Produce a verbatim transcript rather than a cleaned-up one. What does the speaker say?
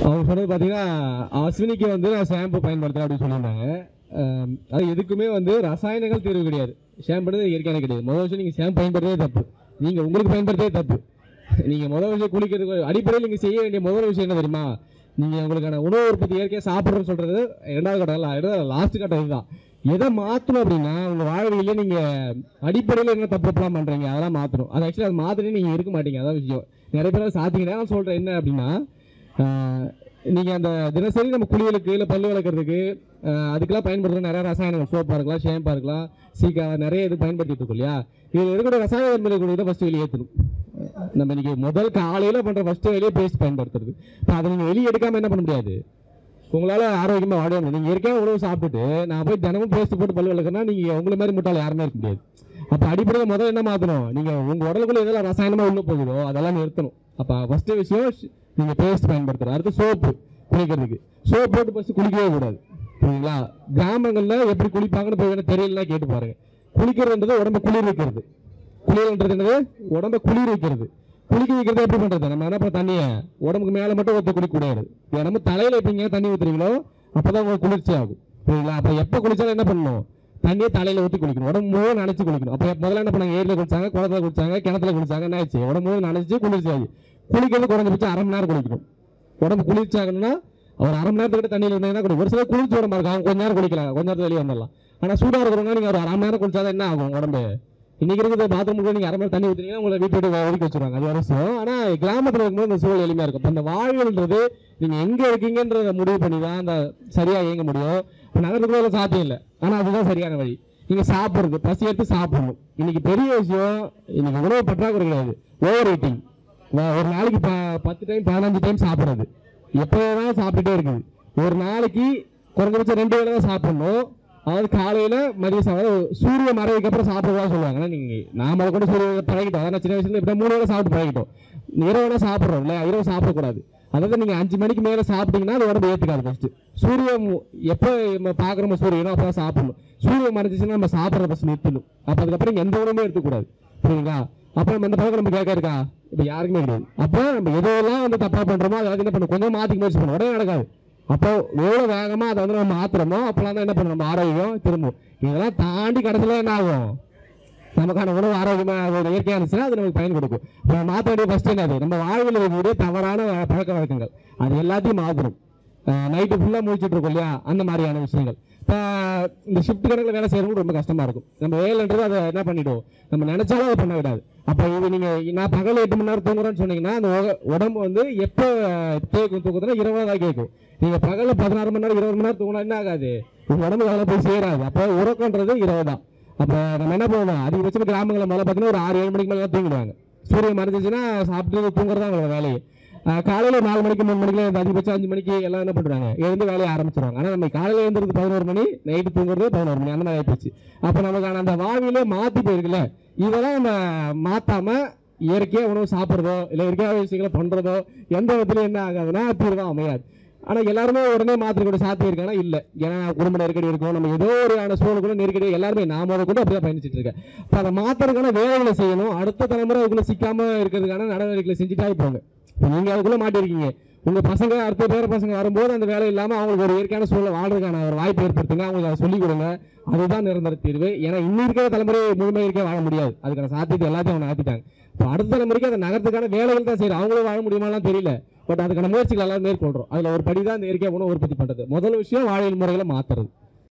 அவங்க சொன்னது பார்த்தீங்கன்னா அஸ்வினிக்கு வந்து நான் ஷாம்பு பயன்படுத்துகிறேன் அப்படின்னு சொல்லியிருந்தாங்க. அது எதுக்குமே வந்து ரசாயனங்கள் தீர்வு கிடையாது. ஷாம்புன்றது இயற்கையான கிடையாது. முதல் விஷயம் நீங்கள் ஷாம்பு பயன்படுத்தவே தப்பு. நீங்கள் உங்களுக்கு பயன்படுத்தவே தப்பு. நீங்கள் முதல் விஷயம் குளிக்கிறதுக்கு அடிப்படையில் நீங்கள் செய்ய வேண்டிய முதல் விஷயம் என்ன தெரியுமா? நீங்கள் உங்களுக்கான உணவு உற்பத்தி இயற்கையாக சாப்பிட்றோன்னு சொல்கிறது ரெண்டாவது கட்டம் இல்லை, லாஸ்ட் கட்டம் இதுதான். எதை மாற்றணும் அப்படின்னா உங்கள் வாழ்விலே நீங்கள் அடிப்படையில் என்ன தப்பு தப்பெல்லாம் பண்ணுறீங்க அதெல்லாம் மாற்றணும். அது ஆக்சுவலி அது மாற்றினே நீங்கள் இருக்க மாட்டீங்க. அதான் விஷயம். நிறைய பேர் சாத்திங்கன்னா நான் சொல்கிறேன் என்ன அப்படின்னா, நீங்கள் அந்த தினசரி நம்ம குளியலுக்கு இல்லை பல்லு விளக்குறதுக்கு அதுக்கெல்லாம் பயன்படுத்துகிற நிறைய ரசாயனங்கள் சோப்பாக இருக்கலாம், ஷேம்பாக இருக்கலாம், சீக்கா நிறைய இது பயன்படுத்திட்டு இருக்கோம் இல்லையா? இதில் இருக்கிற ரசாயன தன்மையை கூட ஃபஸ்ட்டு வெளியே ஏற்றணும். நம்ம இன்றைக்கி முதல் காலையில் பண்ணுற ஃபஸ்ட்டு வெளியே பேஸ்ட் பயன்படுத்துறது. இப்போ அதை நீங்கள் வெளியே எடுக்காமல் என்ன பண்ண முடியாது? உங்களால் ஆரோக்கியமாக வாழ முடியும். நீங்கள் இயற்கையாக உணவு சாப்பிட்டுட்டு நான் போய் தினமும் பேஸ்ட் போட்டு பல்லு விளக்குன்னா நீங்கள் உங்களை மாதிரி முட்டால் யாருமே இருக்க முடியாது. அப்போ அடிப்படையில் முதல்ல என்ன மாற்றணும்? நீங்கள் உங்கள் உடலுக்குள்ளே எதெல்லாம் ரசாயனமாக உள்ளே போகுதோ அதெல்லாம் நிறுத்தணும். அப்போ ஃபஸ்ட்டு விஷயம் நீங்கள் பேஸ்ட் பயன்படுத்துகிறோம். அடுத்து சோப்பு குளிக்கிறதுக்கு சோப்பு போட்டு ஃபஸ்ட்டு குளிக்கவே கூடாது. புரியுங்களா? கிராமங்களில் எப்படி குளிப்பாங்கன்னு போய் வேணால் தெரியலன்னா கேட்டு பாருங்க. குளிக்கிறதுன்றது உடம்பை குளிர் வைக்கிறது. குளிர்ன்றது என்னது? உடம்பை குளிர் வைக்கிறது. குளிக்க வைக்கிறது எப்படி பண்ணுறது? நம்ம என்ன பண்ண தண்ணியை உடம்புக்கு மேலே மட்டும் ஊற்ற குளிக்கூடாது. நம்ம தலையில் எப்படிங்க தண்ணி ஊற்றுறீங்களோ அப்போ தான் உங்களுக்கு குளிர்ச்சி ஆகும். புரியுங்களா? அப்போ எப்போ குளிச்சாலும் என்ன பண்ணணும்? தண்ணியை தலையில் ஊற்றி குளிக்கணும். உடம்பு முழுவதும் நினச்சி குளிக்கணும். அப்போ முதல்ல என்ன பண்ணாங்க? ஏரியில் குளிச்சாங்க, குளத்துல குளிச்சாங்க, கிணத்துல குளிச்சாங்க. என்ன ஆச்சு? உடம்பு முழுவதும் நினச்சி குளிர்ச்சி ஆகி குளிக்கிறது குறைஞ்சபட்சம் அரை மணி நேரம் குளிக்கணும். உடம்பு குளிர்ச்சி ஆகணும்னா ஒரு அரை மணி நேரத்துக்கிட்ட தண்ணியில் இருந்தாங்கன்னா குளிக்கும். ஒரு சில குளிர்ச்சி உடம்பு இருக்கும், அவங்க கொஞ்ச நேரம் குளிக்கலாம், கொஞ்ச நேரத்தில் வெளியே வந்துடலாம். ஆனால் சூடாக இருக்கிறவங்க நீங்கள் ஒரு அரை மணி நேரம் குளிச்சாதான் என்ன ஆகும்? உடம்பு இன்னைக்கு இருக்கிற பாத்ரூம் நீங்கள் அரை மணி நேரம் தண்ணி ஊற்றினீங்கன்னா உங்களை வீட்டு விட்டு ஒதுக்கி வச்சுருவாங்க. அது அவசியம். ஆனால் கிராமத்தில் இருக்கும்போது இந்த சூழல் எளிமையாக இருக்கும். இப்போ அந்த வாழ்வுன்றது நீங்கள் எங்கே இருக்கீங்கன்றத முடிவு பண்ணி தான் அந்த சரியாக இயங்க முடியும். இப்போ நகரத்துக்குள்ள சாத்தியம் இல்லை. ஆனால் அதுதான் சரியான வழி. நீங்கள் சாப்பிட்றது பசி எடுத்து சாப்பிடணும். இன்னைக்கு பெரிய விஷயம் இன்னைக்கு உணவு பற்றாக்குறை கிடையாது, ஓவர் ஈட்டிங். ஒரு நாளைக்கு ப பத்து டைம் பதினஞ்சு டைம் சாப்பிட்றது எப்போ வேணாலும் சாப்பிட்டுட்டே இருக்குது. ஒரு நாளைக்கு குறைஞ்சபட்சம் ரெண்டு வேளை தான் சாப்பிடணும். அதாவது காலையில் மதியம் சாப்பிட சூரிய மறைவுக்கு அப்புறம் சாப்பிட்றதா சொல்லுவாங்க. ஆனால் நீங்கள் நாம கூட சூரிய பழகிட்டோம். அதான் சின்ன வயசுல இப்படி மூணு வேளை சாப்பிட்டு பழகிட்டோம். இரவுனா சாப்பிட்றோம் இல்லையா? இரவு சாப்பிடக்கூடாது. அதாவது நீங்கள் அஞ்சு மணிக்கு மேலே சாப்பிட்டீங்கன்னா அது உடம்பு ஏற்றுக்காது. ஃபஸ்ட்டு சூரியன் எப்போ நம்ம பார்க்குறோமோ சூரியனோ அப்போ தான் சாப்பிடணும். சூரியன் மறைஞ்சிச்சுன்னா நம்ம சாப்பிட்ற ஃபஸ்ட் நிறுத்தணும். அப்போ அதுக்கப்புறம் எந்த உணவுமே எடுத்துக்கூடாது. புரியுங்களா? அப்போ நம்ம இந்த பழக்கம் நம்ம கேட்க இருக்கா? இப்போ யாருக்குமே கிடையாது. அப்போ நம்ம எதெல்லாம் வந்து தப்பாக பண்ணுறோமோ அதை என்ன பண்ணணும்? கொஞ்சம் மாற்றிக்க முயற்சி பண்ணணும். உடனே நடக்காது. அப்போ எவ்வளோ வேகமாக அதை வந்து நம்ம மாற்றுறோமோ அப்போலாம் தான் என்ன பண்ணணும்? நம்ம ஆரோக்கியம் திரும்பும். இதெல்லாம் தாண்டி கடைசியில் என்ன ஆகும்? நமக்கான உணவு ஆரோக்கியமாக இயற்கையாக இருந்துச்சுன்னா அது நமக்கு பயன் கொடுக்கும். இப்போ மாற்ற வேண்டிய ஃபஸ்ட்டு என்னது? நம்ம வாழ்வில் இருக்கக்கூடிய தவறான பழக்க வழக்கங்கள் அது எல்லாத்தையும் மாற்றணும். நைட்டு ஃபுல்லாக முடிச்சுட்டு இருக்கோம் இல்லையா? அந்த மாதிரியான விஷயங்கள். இப்போ இந்த ஷிஃப்ட் கணக்கில் வேலை செய்யறதுக்கு ரொம்ப கஷ்டமாக இருக்கும். நம்ம வேலைன்றது அதை என்ன பண்ணிவிடுவோம்? நம்ம நினச்சாலும் அதை பண்ண விடாது. அப்போ இது நீங்கள் நான் பகல் எட்டு மணி நேரம் தூங்குறேன்னு சொன்னீங்கன்னா அந்த உடம்பு வந்து எப்போ கேட்கும் தூக்குதுன்னா இருபது தான் கேட்கும். நீங்கள் பகலில் பதினாறு மணி நேரம் இருபது மணி நேரம் தூங்கினா என்ன ஆகாது? உங்கள் உடம்பு வேலை போய் சேராது. அப்போ உறக்கன்றது இருபது தான். அப்போ நம்ம என்ன பண்ணுவோம்? அதிகபட்சம் கிராமங்களில் மேலே பார்த்தீங்கன்னா ஒரு ஆறு ஏழு மணிக்கு மேலே தான் தூங்கிடுவாங்க. சூரியன் மறைஞ்சிச்சுன்னா சாப்பிட்டு தூங்குறது தான் அவங்களோட வேலையை. காலையில் நாலு மணிக்கு மூணு மணிக்கு அதிகபட்சம் அஞ்சு மணிக்கு எல்லாம் என்ன பண்ணுறாங்க? எழுந்து வேலையை ஆரம்பிச்சிருவாங்க. ஆனால் நம்ம காலையில் எழுந்துறது பதினோரு மணி, நைட்டு தூங்குறது பதினோரு மணி, அந்த மாதிரி ஆகிப்போச்சு. அப்போ நமக்கான அந்த வாழ்விலே மாற்றி போயிருக்குல்ல. இதெல்லாம் நம்ம மாற்றாமல் இயற்கையாக உணவு சாப்பிட்றதோ இல்லை இயற்கையாக விஷயங்களை பண்ணுறதோ எந்த விதத்துலையும் என்ன ஆகாதுன்னா தீர்வு தான் அமையாது. ஆனால் எல்லாருமே உடனே மாற்றிக்கூட சாத்தியம் இருக்கானா? இல்லை. ஏன்னா குடும்ப நெருக்கடி இருக்கும், நம்ம ஏதோ ஒரு சூழலுக்குள்ள நெருக்கடி எல்லாருமே நாம அதை கூட அப்படிதான் பயணிச்சுட்டு இருக்கேன். இப்போ அதை மாற்றுறதுக்கான வேலைகளை செய்யணும். அடுத்த தலைமுறை அதுக்குள்ளே சிக்காமல் இருக்கிறதுக்கான நடவடிக்கைகளை செஞ்சுட்டா இருப்பாங்க. இப்போ நீங்கள் அதுக்குள்ளே மாட்டிருக்கீங்க. உங்கள் பசங்க அடுத்த பேர பசங்க வரும்போது அந்த வேலை இல்லாமல் அவங்களுக்கு ஒரு இயற்கையான சூழலை வாழ்றதுக்கான ஒரு வாய்ப்பு ஏற்படுத்துங்க. அவங்களுக்கு அதை சொல்லிக் கொடுங்க. அதுதான் நிரந்தர தீர்வு. ஏன்னா இன்னும் இருக்கிற தலைமுறை முழுமை இருக்க வாழ முடியாது. அதுக்கான சாத்தியத்தை எல்லாத்தையும் அவங்க ஆற்றிட்டாங்க. இப்போ அடுத்த தலைமுறைக்கு அதை நகரத்துக்கான வேலைகள் தான் செய்யணும். அவங்களும் வாழ முடியுமாலாம் தெரியல. பட் அதுக்கான முயற்சிகள் எல்லாம் மேற்கொள்கிறோம். அதில் ஒரு படி தான் இந்த இயற்கையாக உணவு உற்பத்தி பண்ணுறது. முதல் விஷயம் வாழ்வியல் முறைகளை மாற்றுறது.